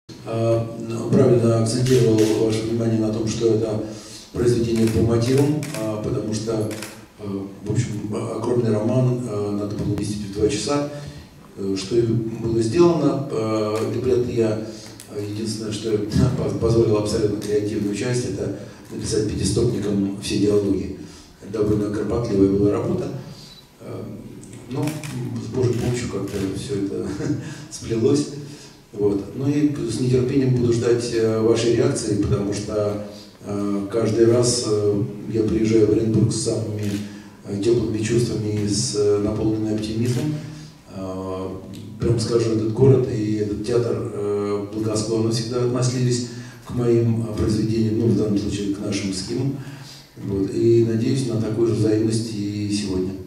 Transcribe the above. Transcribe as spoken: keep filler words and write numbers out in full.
Он правильно акцентировал ваше внимание на том, что это произведение по мотивам, потому что, в общем, огромный роман надо было уместить в два часа. Что было сделано, либретто я единственное, что позволил абсолютно креативную часть, это написать пятистопником все диалоги. Довольно кропотливая была работа, но с Божьей помощью как-то все это сплелось. Вот. Ну и с нетерпением буду ждать вашей реакции, потому что каждый раз я приезжаю в Оренбург с самыми теплыми чувствами и с наполненным оптимизмом. Прям скажу, этот город и этот театр благосклонно всегда относились к моим произведениям, ну в данном случае к нашим схемам. Вот. И надеюсь на такую же взаимность и сегодня.